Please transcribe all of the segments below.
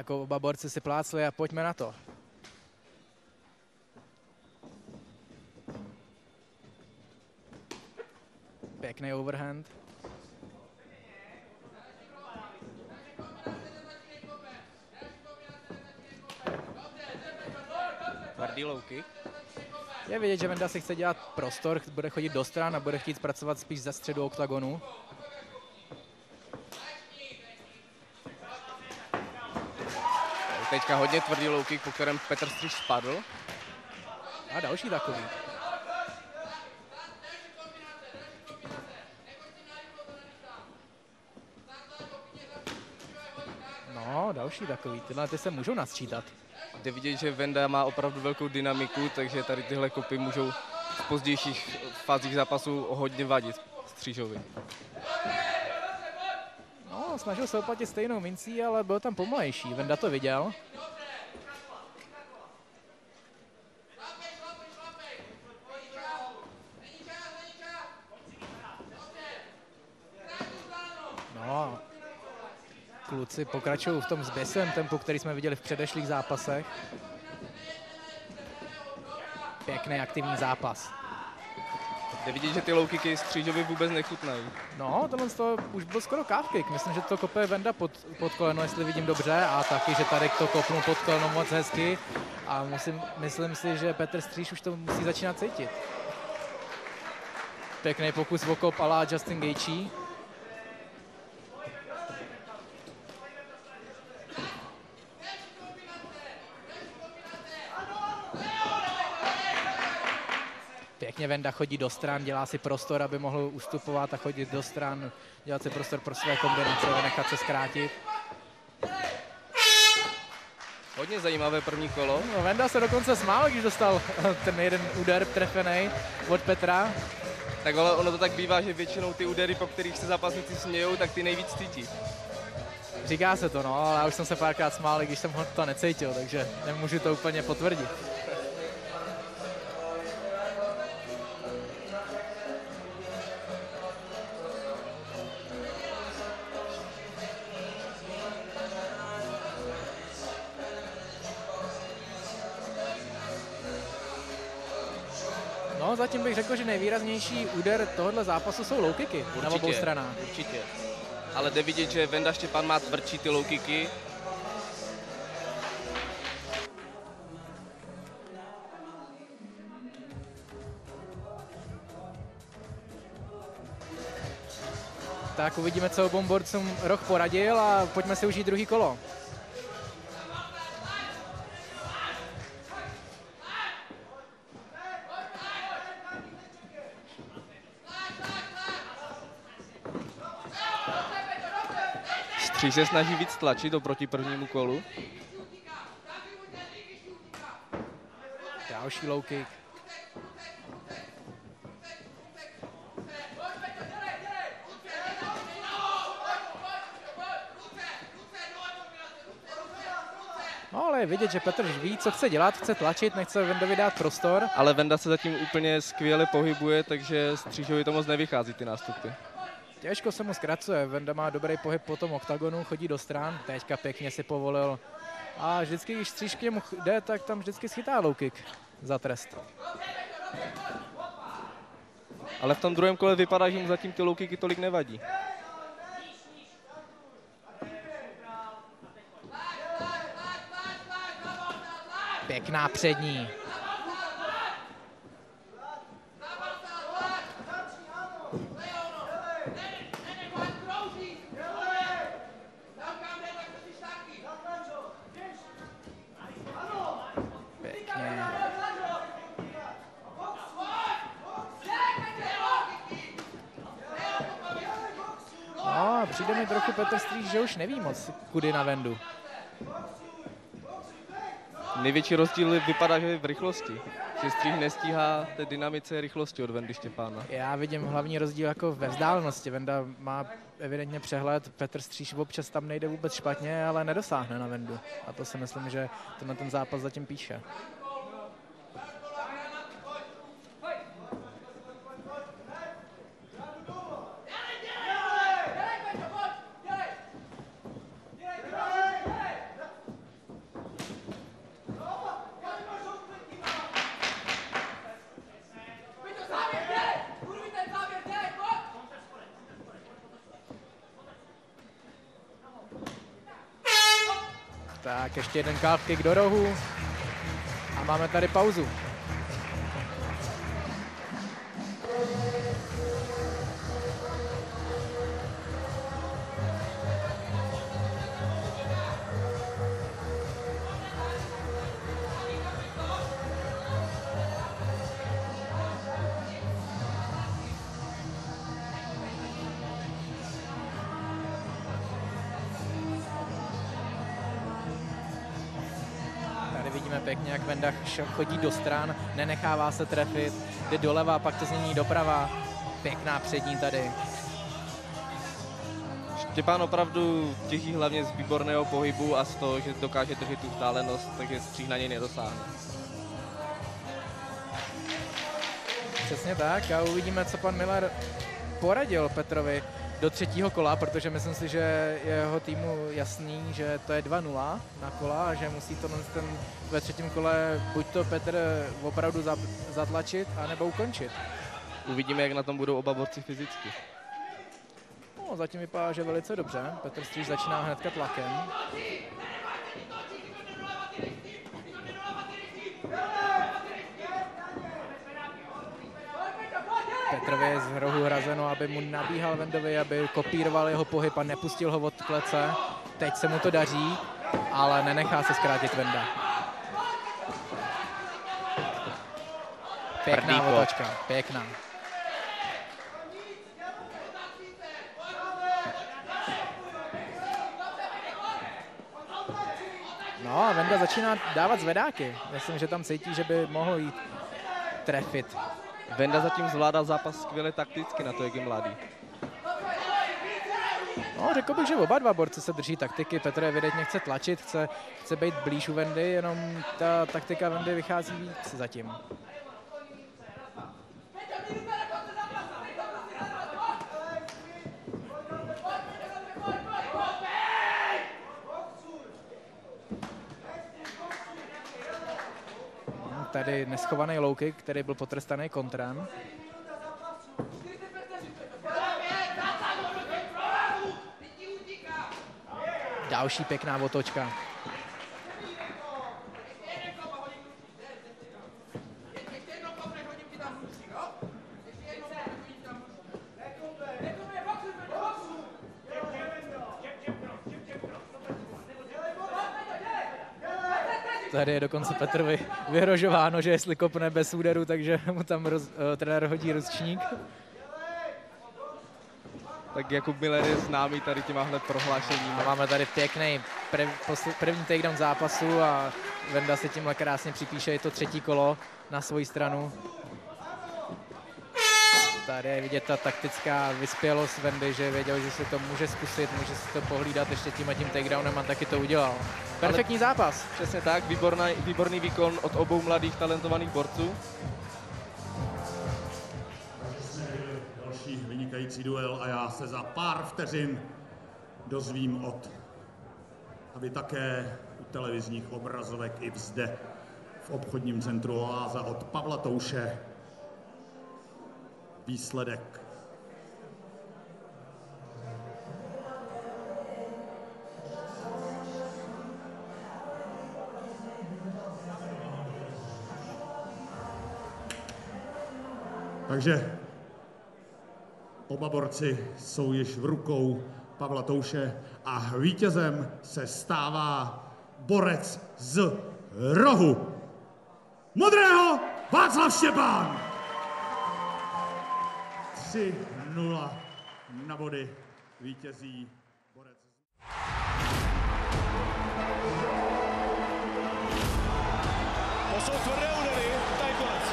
Tak oba borci si plácli a pojďme na to. Pěkný overhand. Tvrdý low kick. Je vidět, že Venda si chce dělat prostor, bude chodit do stran a bude chtít pracovat spíš ze středu oktagonu. Teďka hodně tvrdý low kick, po kterém Petr Stříž spadl. A další takový. No, další takový. Tyhle ty se můžou nasčítat. Jde vidět, že Venda má opravdu velkou dynamiku, takže tady tyhle kopy můžou v pozdějších fázích zápasu hodně vadit Střížovi. No, snažil se oplatit stejnou mincí, ale byl tam pomalejší. Venda to viděl. No, kluci pokračují v tom zběsilém tempu, který jsme viděli v předešlých zápasech. Pěkný aktivní zápas. Jde vidět, že ty low kicky Střížovi vůbec nechutnají. No, tohle to už byl skoro calf kick. Myslím, že to kope Venda pod koleno, jestli vidím dobře. A taky, že tady to kopnul pod koleno moc hezky. A myslím si, že Petr Stříž už to musí začínat cítit. Pěkný pokus o kop a la Justin Gaethje. Pěkně Venda chodí do stran, dělá si prostor, aby mohl ustupovat a chodit do stran, dělat si prostor pro své kombinace, nechat se zkrátit. Hodně zajímavé první kolo. No, Venda se dokonce smál, když dostal ten jeden úder trefený od Petra. Tak ale ono to tak bývá, že většinou ty údery, po kterých se zápasníci smějou, tak ty nejvíc cítí. Říká se to, no, ale já už jsem se párkrát smál, když jsem ho to necítil, takže nemůžu to úplně potvrdit. No, zatím bych řekl, že nejvýraznější úder tohohle zápasu jsou low kicky na obou stranách. Určitě. Ale jde vidět, že Venda Štěpán má tvrdší ty low kicky. Tak uvidíme, co obou borcům Roch poradil a pojďme si užít druhý kolo. Stříž se snaží víc tlačit oproti prvnímu kolu. Další low kick. No, ale je vidět, že Petr ví, co chce dělat, chce tlačit, nechce Vendovi dát prostor. Ale Venda se zatím úplně skvěle pohybuje, takže Střížovi to moc nevychází ty nástupy. Těžko se mu zkracuje, Venda má dobrý pohyb po tom oktagonu, chodí do stran, teďka pěkně si povolil. A vždycky, když Stříž k němu jde, tak tam vždycky schytá low kick za trest. Ale v tom druhém kole vypadá, že mu zatím ty low kicky tolik nevadí. Pěkná přední. Pěkně. No, přijde mi trochu Petr Stříž, že už neví moc, kudy na Vendu. Největší rozdíl vypadá, že je v rychlosti. Že Stříž nestíhá té dynamice rychlosti od Vendy Štěpána. Já vidím hlavní rozdíl jako ve vzdálenosti. Venda má evidentně přehled, Petr Stříž občas tam nejde vůbec špatně, ale nedosáhne na Vendu. A to si myslím, že ten zápas zatím píše. Tak ještě jeden calf kick do rohu a máme tady pauzu. Vidíme pěkně, jak Venda chodí do stran, nenechává se trefit, jde doleva, pak to změní doprava. Pěkná přední tady. Štěpán opravdu těží hlavně z výborného pohybu a z toho, že dokáže držet tu vzdálenost, takže střih na něj nedosáhne. Přesně tak a uvidíme, co pan Miller poradil Petrovi do třetího kola, protože myslím si, že je jeho týmu jasný, že to je 2-0 na kola a že musí to ve třetím kole buď to Petr opravdu zatlačit, anebo ukončit. Uvidíme, jak na tom budou oba borci fyzicky. No, zatím vypadá, že velice dobře. Petr Strýč začíná hnedka tlakem. Petrovi je z rohu hrazeno, aby mu nabíhal Vendovi, aby kopíroval jeho pohyb a nepustil ho od klece. Teď se mu to daří, ale nenechá se zkrátit Venda. Pěkná otočka, pěkná. No a Venda začíná dávat zvedáky. Myslím, že tam cítí, že by mohl jít trefit. Venda zatím zvládá zápas skvěle takticky na to, jak je mladý. No, řekl bych, že oba dva borci se drží taktiky. Petr evidentně chce tlačit, chce být blíž u Vendy, jenom ta taktika Vendy vychází víc zatím. Tady neschovaný low kick, který byl potrestaný kontrem. Další pěkná otočka. Tady je dokonce Petrovi vyhrožováno, že jestli kopne bez úderu, takže mu tam trenér hodí ručník. Tak Jakub Miller je známý tady těmahle prohlášeními. A máme tady pěkný první takedown zápasu a Venda si tímhle krásně připíše, je to třetí kolo na svoji stranu. Tady je vidět ta taktická vyspělost Vendy, že věděl, že se to může zkusit, může si to pohlídat ještě tím takedownem a taky to udělal. Perfektní zápas. Přesně tak, výborný výkon od obou mladých talentovaných borců. Další vynikající duel a já se za pár vteřin dozvím a vy také u televizních obrazovek i zde v obchodním centru Oáza od Pavla Touše výsledek. Takže oba borci jsou již v rukou Pavla Touše a vítězem se stává borec z rohu modrého Václav Štěpán. 3-0 na body vítězí borec. To jsou tvrdé údery, tady konec.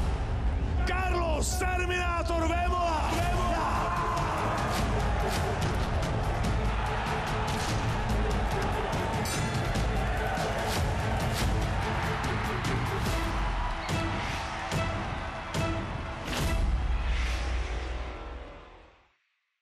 Carlos Terminator Vémola.